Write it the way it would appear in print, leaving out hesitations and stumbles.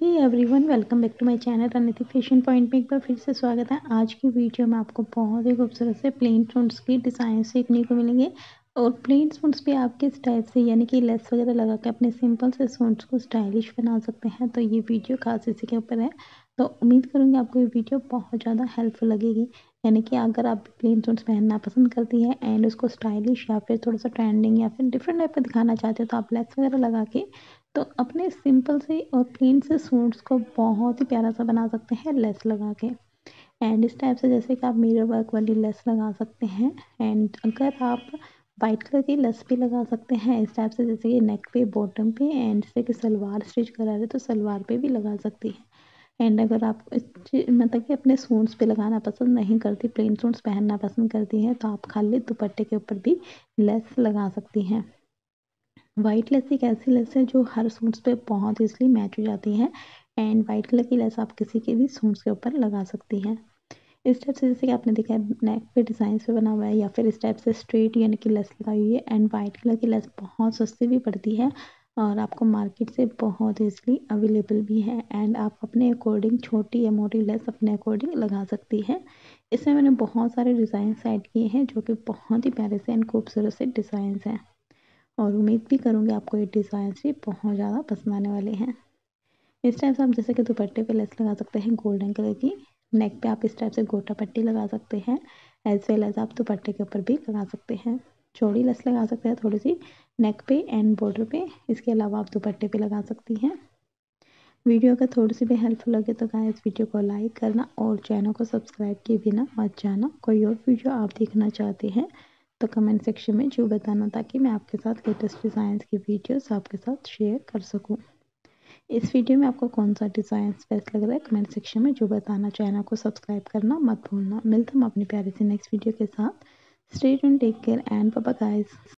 Hey everyone, welcome back to my channel Rananiti fashion point में एक बार फिर से स्वागत है। आज की वीडियो में आपको बहुत ही खूबसूरत से प्लेन सूट्स की डिज़ाइन सीखने को मिलेंगे और प्लेन सूट्स पे आप किस टाइप से यानी कि लेस वगैरह लगा के अपने सिंपल से सूट्स को स्टाइलिश बना सकते हैं। तो ये वीडियो खास इसी के ऊपर है। तो उम्मीद करूँगी आपको ये वीडियो बहुत ज़्यादा हेल्पफुल लगेगी। यानी कि अगर आप प्लेन सूट्स पहनना पसंद करती हैं एंड उसको स्टाइलिश या फिर थोड़ा सा ट्रेंडिंग या फिर डिफरेंट टाइप का दिखाना चाहते हो, तो आप लेस वगैरह लगा के तो अपने सिंपल से और प्लेन से सूट्स को बहुत ही प्यारा सा बना सकते हैं लेस लगा के। एंड इस टाइप से जैसे कि आप मिरर वर्क वाली लेस लगा सकते हैं। एंड अगर आप वाइट कलर की लेस भी लगा सकते हैं इस टाइप से, जैसे कि नेक पे, बॉटम पे एंड जैसे कि सलवार स्टिच करा रहे तो सलवार पे भी लगा सकती हैं। एंड अगर आप मतलब कि अपने सूट्स पे लगाना पसंद नहीं करती, प्लेन सूट्स पहनना पसंद करती हैं, तो आप खाली दुपट्टे के ऊपर भी लेस लगा सकती हैं। वाइट लेस एक ऐसी लेस है जो हर सूट्स पे बहुत ईज़िली मैच हो जाती है। एंड वाइट कलर की लेस आप किसी के भी सूट्स के ऊपर लगा सकती हैं। इस टाइप से जैसे कि आपने देखा है नेक पे डिज़ाइन पे बना हुआ है या फिर इस टाइप से स्ट्रेट यानी कि लेस लगाई हुई है। एंड वाइट कलर की लेस बहुत सस्ती भी पड़ती है और आपको मार्केट से बहुत ईज़िली अवेलेबल भी है। एंड आप अपने अकॉर्डिंग छोटी या मोटी लेस अपने अकॉर्डिंग लगा सकती हैं। इसमें मैंने बहुत सारे डिज़ाइन ऐड किए हैं जो कि बहुत ही प्यारे से एंड खूबसूरत से डिज़ाइंस हैं और उम्मीद भी करूँगी आपको ये डिज़ाइंस भी बहुत ज़्यादा पसंद आने वाले हैं। इस टाइप से आप जैसे कि दुपट्टे पे लेस लगा सकते हैं गोल्डन कलर की। नेक पे आप इस टाइप से गोटा पट्टी लगा सकते हैं। एज़ वेल एज़ आप दुपट्टे के ऊपर भी लगा सकते हैं। चौड़ी लेस लगा सकते हैं थोड़ी सी नेक पे एंड बॉर्डर पे। इसके अलावा आप दुपट्टे पे लगा सकती हैं। वीडियो अगर थोड़ी सी भी हेल्पफुल लगे तो गाइस वीडियो को लाइक करना और चैनल को सब्सक्राइब किए बिना मत जाना। कोई और वीडियो आप देखना चाहते हैं तो कमेंट सेक्शन में ज़रूर बताना, ताकि मैं आपके साथ लेटेस्ट डिज़ाइंस की वीडियोस आपके साथ शेयर कर सकूं। इस वीडियो में आपको कौन सा डिज़ाइन बेस्ट लग रहा है कमेंट सेक्शन में ज़रूर बताना। चैनल को सब्सक्राइब करना मत भूलना। मिलता हूँ अपनी प्यारी सी नेक्स्ट वीडियो के साथ। Stay tuned, take care and bye bye guys.